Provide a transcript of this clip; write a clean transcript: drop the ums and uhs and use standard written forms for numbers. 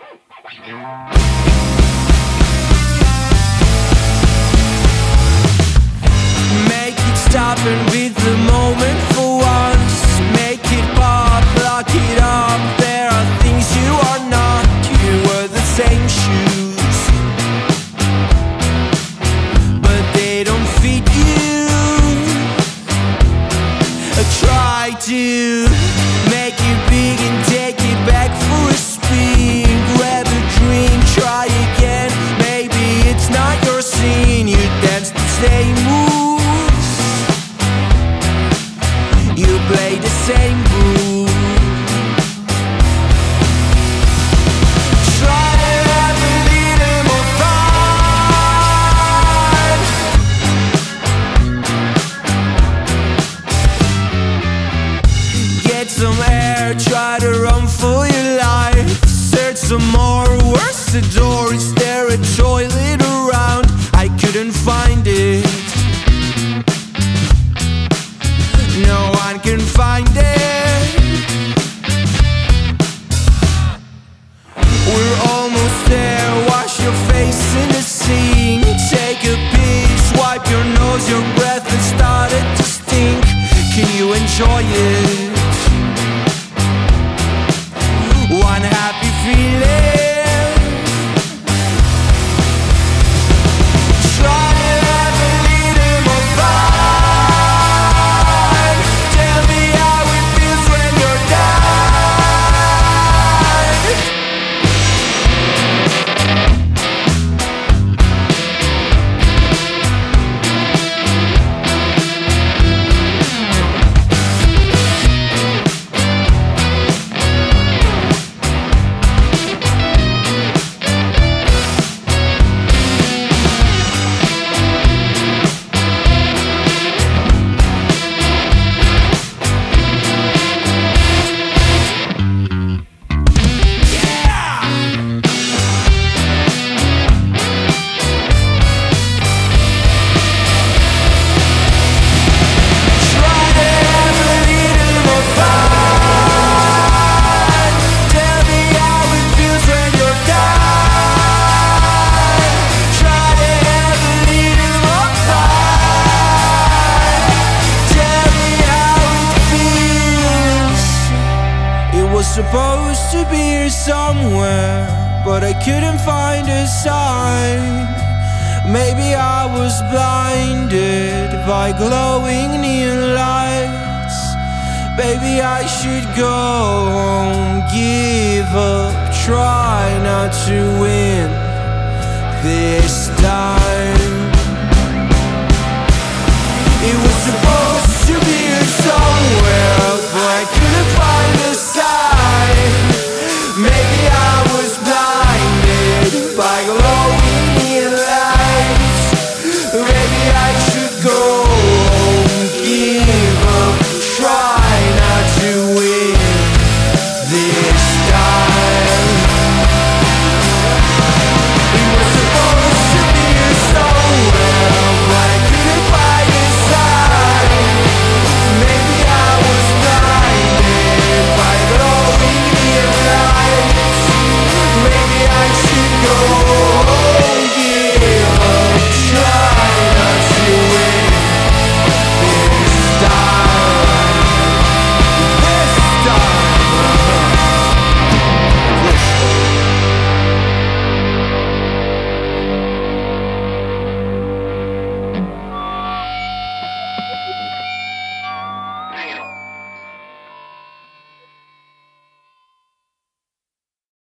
Make it stop and beat the moment for once. Make it pop, lock it up. There are things you are not. You wear the same shoes, but they don't fit you. Try to make it big and take it back for a spin. Grab a drink, try again. Maybe it's not your scene. You dance the same moves, you play the same groove. Try to have a little more fun. Get some air, try to run for your life. Search some more, where's the door? Is there a toilet around? I couldn't find it. No one can find it. We're almost there, wash your face in the sink. Take a piece, wipe your nose, your breath has started to stink. Can you enjoy it? One happy feeling. Try to have a little more fun. Tell me how it feels when you're done. Supposed to be here somewhere, but I couldn't find a sign. Maybe I was blinded by glowing neon lights. Baby, I should go home, give up, try not to win this time. It was supposed to be a song.